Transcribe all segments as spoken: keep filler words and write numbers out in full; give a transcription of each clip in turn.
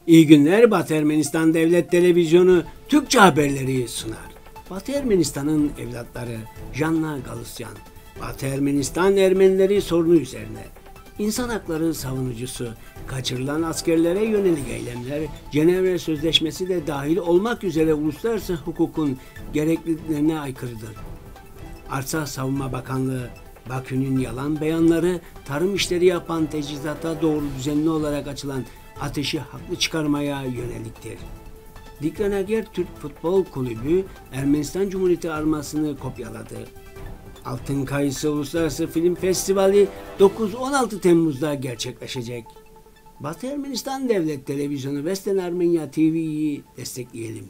İyi günler, Batı Ermenistan Devlet Televizyonu Türkçe haberleri sunar. Batı Ermenistan'ın evlatları Janna Galısyan, Batı Ermenistan Ermenileri sorunu üzerine. İnsan hakları savunucusu, kaçırılan askerlere yönelik eylemler, Cenevre Sözleşmesi de dahil olmak üzere uluslararası hukukun gerekliliklerine aykırıdır. Arsa Savunma Bakanlığı, Bakü'nün yalan beyanları, tarım işleri yapan teçhizata doğru düzenli olarak açılan ateşi haklı çıkarmaya yöneliktir. Diklanager Türk Futbol Kulübü Ermenistan Cumhuriyeti armasını kopyaladı. Altın Kayısı Uluslararası Film Festivali dokuz on altı Temmuz'da gerçekleşecek. Batı Ermenistan Devlet Televizyonu Western Armenia T V'yi destekleyelim.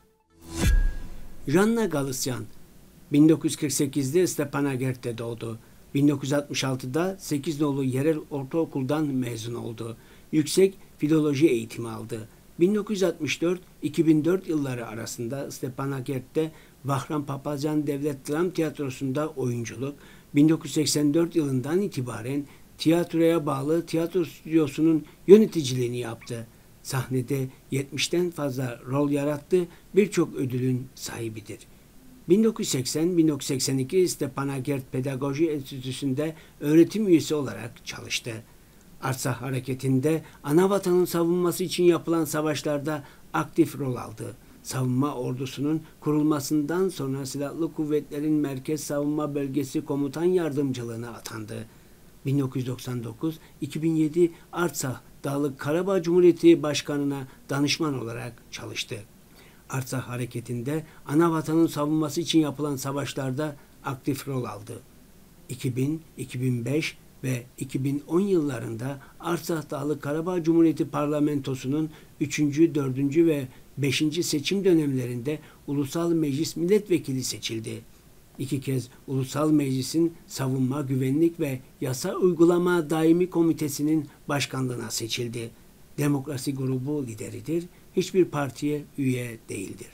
Janna Galısyan bin dokuz yüz kırk sekizde Stepanakert'te doğdu. bin dokuz yüz altmış altıda sekiz nolu yerel ortaokuldan mezun oldu. Yüksek filoloji eğitimi aldı. bin dokuz yüz altmış dört iki bin dört yılları arasında Stepanakert'te Vahram Papazyan Devlet Dram Tiyatrosu'nda oyunculuk, bin dokuz yüz seksen dört yılından itibaren tiyatroya bağlı tiyatro stüdyosunun yöneticiliğini yaptı. Sahnede yetmişten fazla rol yarattı, birçok ödülün sahibidir. bin dokuz yüz seksen bin dokuz yüz seksen iki Stepanakert Pedagoji Enstitüsü'nde öğretim üyesi olarak çalıştı. Artsakh Hareketi'nde anavatanın savunması için yapılan savaşlarda aktif rol aldı. Savunma ordusunun kurulmasından sonra Silahlı Kuvvetlerin Merkez Savunma Bölgesi Komutan Yardımcılığına atandı. bin dokuz yüz doksan dokuz iki bin yedi Artsakh Dağlık Karabağ Cumhuriyeti Başkanı'na danışman olarak çalıştı. Artsakh Hareketi'nde anavatanın savunması için yapılan savaşlarda aktif rol aldı. iki bin, iki bin beş ve iki bin on yıllarında Artsakh Dağlık Karabağ Cumhuriyeti Parlamentosu'nun üçüncü, dördüncü ve beşinci seçim dönemlerinde Ulusal Meclis Milletvekili seçildi. İki kez Ulusal Meclis'in Savunma, Güvenlik ve Yasa Uygulama Daimi Komitesi'nin başkanlığına seçildi. Demokrasi Grubu lideridir, hiçbir partiye üye değildir.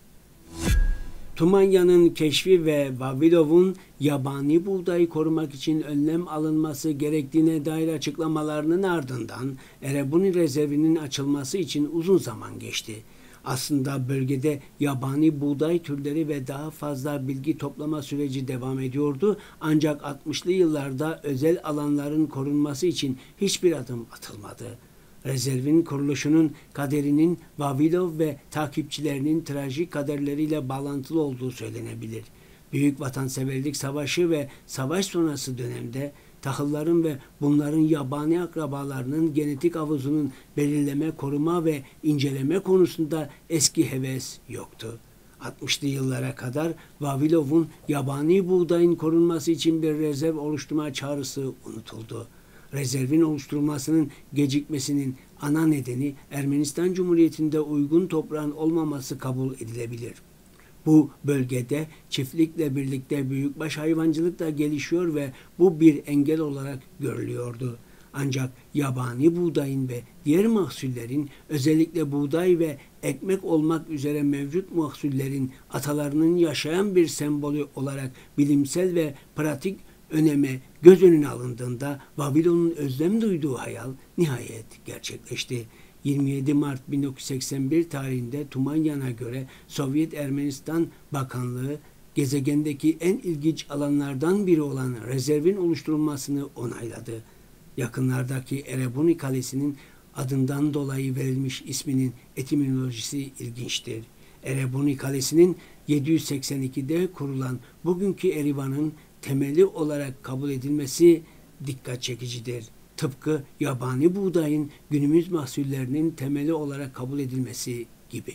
Tumanya'nın keşfi ve Vavilov'un yabani buğdayı korumak için önlem alınması gerektiğine dair açıklamalarının ardından Erebuni rezervinin açılması için uzun zaman geçti. Aslında bölgede yabani buğday türleri ve daha fazla bilgi toplama süreci devam ediyordu, ancak altmışlı yıllarda özel alanların korunması için hiçbir adım atılmadı. Rezervin kuruluşunun kaderinin Vavilov ve takipçilerinin trajik kaderleriyle bağlantılı olduğu söylenebilir. Büyük Vatanseverlik Savaşı ve savaş sonrası dönemde tahılların ve bunların yabani akrabalarının genetik havuzunun belirleme, koruma ve inceleme konusunda eski heves yoktu. altmışlı yıllara kadar Vavilov'un yabani buğdayın korunması için bir rezerv oluşturma çağrısı unutuldu. Rezervin oluşturulmasının gecikmesinin ana nedeni Ermenistan Cumhuriyeti'nde uygun toprağın olmaması kabul edilebilir. Bu bölgede çiftlikle birlikte büyükbaş hayvancılık da gelişiyor ve bu bir engel olarak görülüyordu. Ancak yabani buğdayın ve diğer mahsullerin, özellikle buğday ve ekmek olmak üzere mevcut mahsullerin atalarının yaşayan bir sembolü olarak bilimsel ve pratik öneme göz önüne alındığında Vavilov'un özlem duyduğu hayal nihayet gerçekleşti. yirmi yedi Mart bin dokuz yüz seksen bir tarihinde Tumanyan'a göre Sovyet Ermenistan Bakanlığı gezegendeki en ilginç alanlardan biri olan rezervin oluşturulmasını onayladı. Yakınlardaki Erebuni Kalesi'nin adından dolayı verilmiş isminin etimolojisi ilginçtir. Erebuni Kalesi'nin yedi yüz seksen ikide kurulan bugünkü Erivan'ın temeli olarak kabul edilmesi dikkat çekicidir. Tıpkı yabani buğdayın günümüz mahsullerinin temeli olarak kabul edilmesi gibi.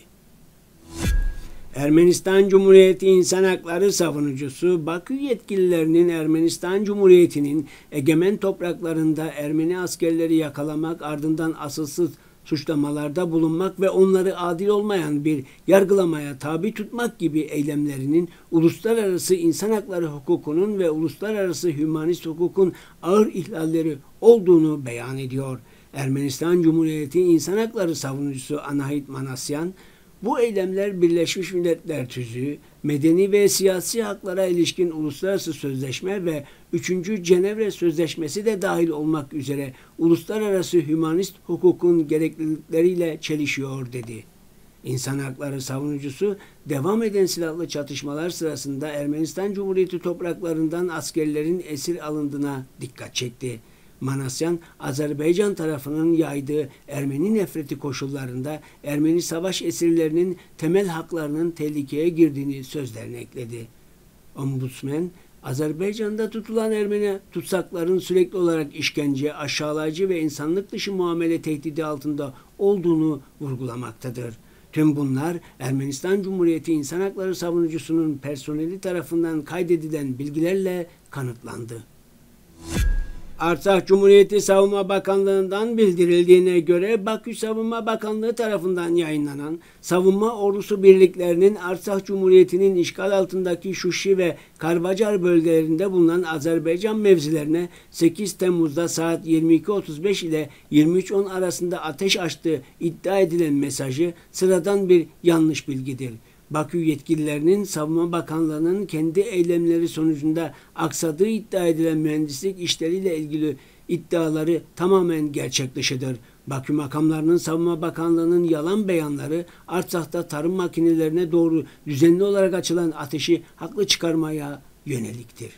Ermenistan Cumhuriyeti İnsan Hakları savunucusu, Bakü yetkililerinin Ermenistan Cumhuriyeti'nin egemen topraklarında Ermeni askerleri yakalamak, ardından asılsız suçlamalarda bulunmak ve onları adil olmayan bir yargılamaya tabi tutmak gibi eylemlerinin uluslararası insan hakları hukukunun ve uluslararası hümanist hukukun ağır ihlalleri olduğunu beyan ediyor. Ermenistan Cumhuriyeti İnsan Hakları savunucusu Anahit Manasyan, Bu eylemler Birleşmiş Milletler Tüzüğü, medeni ve siyasi haklara ilişkin uluslararası sözleşme ve üçüncü Cenevre Sözleşmesi de dahil olmak üzere uluslararası hümanist hukukun gereklilikleriyle çelişiyor dedi. İnsan hakları savunucusu devam eden silahlı çatışmalar sırasında Ermenistan Cumhuriyeti topraklarından askerlerin esir alındığına dikkat çekti. Manasyan, Azerbaycan tarafının yaydığı Ermeni nefreti koşullarında Ermeni savaş esirlerinin temel haklarının tehlikeye girdiğini sözlerine ekledi. Ombudsman, Azerbaycan'da tutulan Ermeni tutsakların sürekli olarak işkence, aşağılayıcı ve insanlık dışı muamele tehdidi altında olduğunu vurgulamaktadır. Tüm bunlar Ermenistan Cumhuriyeti İnsan Hakları savunucusunun personeli tarafından kaydedilen bilgilerle kanıtlandı. Artsakh Cumhuriyeti Savunma Bakanlığı'ndan bildirildiğine göre Bakü Savunma Bakanlığı tarafından yayınlanan savunma ordusu birliklerinin Artsakh Cumhuriyeti'nin işgal altındaki Şuşi ve Karvacar bölgelerinde bulunan Azerbaycan mevzilerine sekiz Temmuz'da saat yirmi iki otuz beş ile yirmi üç on arasında ateş açtığı iddia edilen mesajı sıradan bir yanlış bilgidir. Bakü yetkililerinin Savunma Bakanlığı'nın kendi eylemleri sonucunda aksadığı iddia edilen mühendislik işleriyle ilgili iddiaları tamamen gerçek dışıdır. Bakü makamlarının Savunma Bakanlığı'nın yalan beyanları Artsak'ta tarım makinelerine doğru düzenli olarak açılan ateşi haklı çıkarmaya yöneliktir.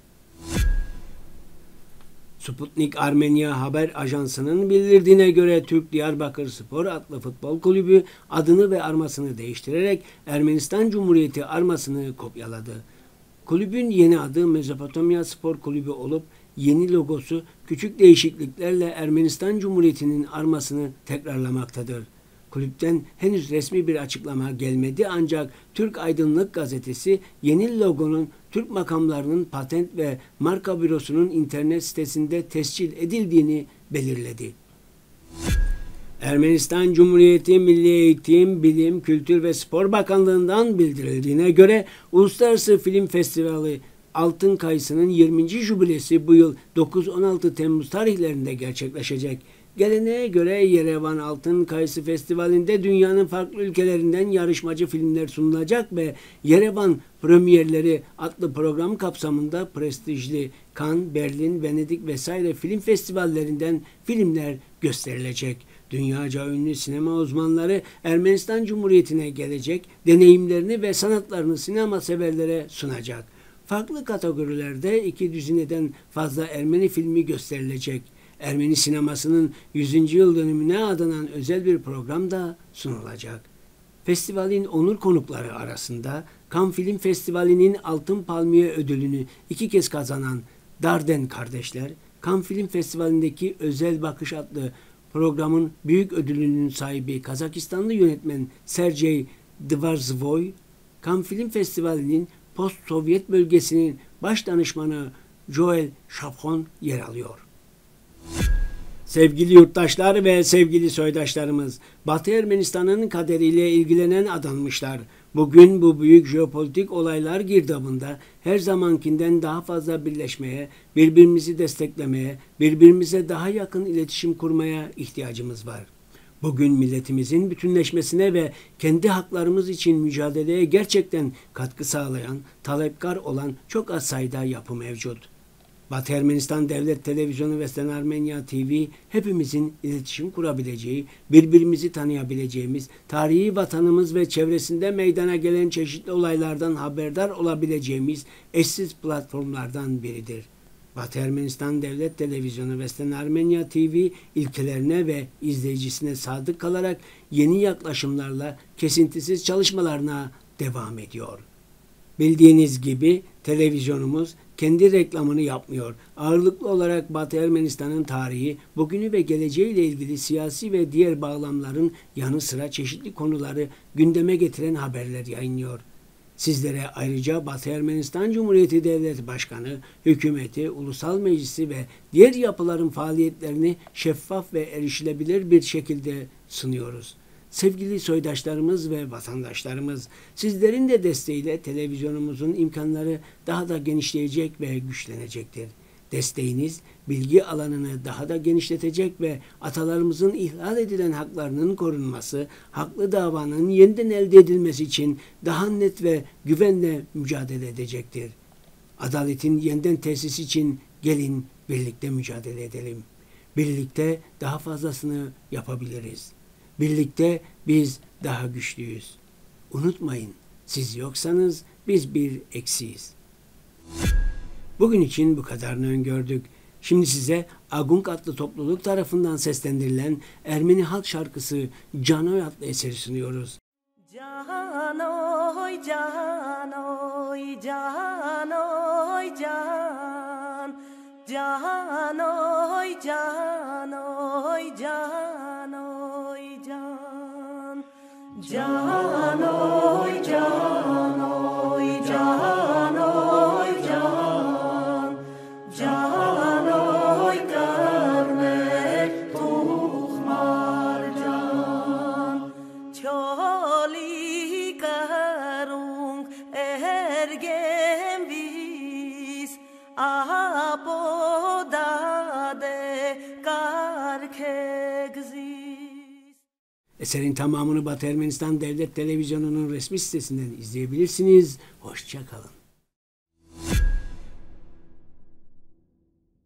Sputnik Armenya Haber Ajansı'nın bildirdiğine göre Türk Diyarbakır Spor adlı futbol kulübü adını ve armasını değiştirerek Ermenistan Cumhuriyeti armasını kopyaladı. Kulübün yeni adı Mezopotamya Spor Kulübü olup yeni logosu küçük değişikliklerle Ermenistan Cumhuriyeti'nin armasını tekrarlamaktadır. Kulüpten henüz resmi bir açıklama gelmedi ancak Türk Aydınlık Gazetesi yeni logonun Türk makamlarının patent ve marka bürosunun internet sitesinde tescil edildiğini belirledi. Ermenistan Cumhuriyeti Milli Eğitim, Bilim, Kültür ve Spor Bakanlığı'ndan bildirildiğine göre Uluslararası Film Festivali Altın Kayısı'nın yirminci jübilesi bu yıl dokuz on altı Temmuz tarihlerinde gerçekleşecek. Geleneğe göre Yerevan Altın Kayısı Festivali'nde dünyanın farklı ülkelerinden yarışmacı filmler sunulacak ve Yerevan Premierleri adlı program kapsamında prestijli Cannes, Berlin, Venedik vesaire film festivallerinden filmler gösterilecek. Dünyaca ünlü sinema uzmanları Ermenistan Cumhuriyeti'ne gelecek, deneyimlerini ve sanatlarını sinema severlere sunacak. Farklı kategorilerde iki düzineden fazla Ermeni filmi gösterilecek. Ermeni sinemasının yüzüncü yıl dönümüne adanan özel bir program da sunulacak. Festivalin onur konukları arasında Cannes Film Festivali'nin Altın Palmiye ödülünü iki kez kazanan Darden kardeşler, Cannes Film Festivali'ndeki Özel Bakış adlı programın büyük ödülünün sahibi Kazakistanlı yönetmen Sergey Dvarzvoy, Cannes Film Festivali'nin post-Sovyet bölgesinin baş danışmanı Joel Shapron yer alıyor. Sevgili yurttaşlar ve sevgili soydaşlarımız, Batı Ermenistan'ın kaderiyle ilgilenen adanmışlar. Bugün bu büyük jeopolitik olaylar girdabında her zamankinden daha fazla birleşmeye, birbirimizi desteklemeye, birbirimize daha yakın iletişim kurmaya ihtiyacımız var. Bugün milletimizin bütünleşmesine ve kendi haklarımız için mücadeleye gerçekten katkı sağlayan, talepkar olan çok az sayıda yapı mevcut. Batı Ermenistan Devlet Televizyonu ve Sen Armenya T V hepimizin iletişim kurabileceği, birbirimizi tanıyabileceğimiz, tarihi vatanımız ve çevresinde meydana gelen çeşitli olaylardan haberdar olabileceğimiz eşsiz platformlardan biridir. Batı Ermenistan Devlet Televizyonu ve Sen Armenya T V ilkelerine ve izleyicisine sadık kalarak yeni yaklaşımlarla kesintisiz çalışmalarına devam ediyor. Bildiğiniz gibi televizyonumuz kendi reklamını yapmıyor. Ağırlıklı olarak Batı Ermenistan'ın tarihi, bugünü ve geleceğiyle ilgili siyasi ve diğer bağlamların yanı sıra çeşitli konuları gündeme getiren haberler yayınlıyor. Sizlere ayrıca Batı Ermenistan Cumhuriyeti Devlet Başkanı, hükümeti, ulusal meclisi ve diğer yapıların faaliyetlerini şeffaf ve erişilebilir bir şekilde sunuyoruz. Sevgili soydaşlarımız ve vatandaşlarımız, sizlerin de desteğiyle televizyonumuzun imkanları daha da genişleyecek ve güçlenecektir. Desteğiniz bilgi alanını daha da genişletecek ve atalarımızın ihlal edilen haklarının korunması, haklı davanın yeniden elde edilmesi için daha net ve güvenle mücadele edecektir. Adaletin yeniden tesis için gelin birlikte mücadele edelim. Birlikte daha fazlasını yapabiliriz. Birlikte biz daha güçlüyüz. Unutmayın, siz yoksanız biz bir eksiyiz. Bugün için bu kadarını öngördük. Şimdi size Agung adlı topluluk tarafından seslendirilen Ermeni halk şarkısı Canoy adlı eseri sunuyoruz. Canoy, canoy, canoy, can. Canoy, canoy, canoy, can. Canoy, canoy, canoy, can. Canoy, karne, tuhmar can. Çoli karung ergem vis apodade karkegzis. Eserin tamamını Batı Ermenistan Devlet Televizyonu'nun resmi sitesinden izleyebilirsiniz. Hoşça kalın.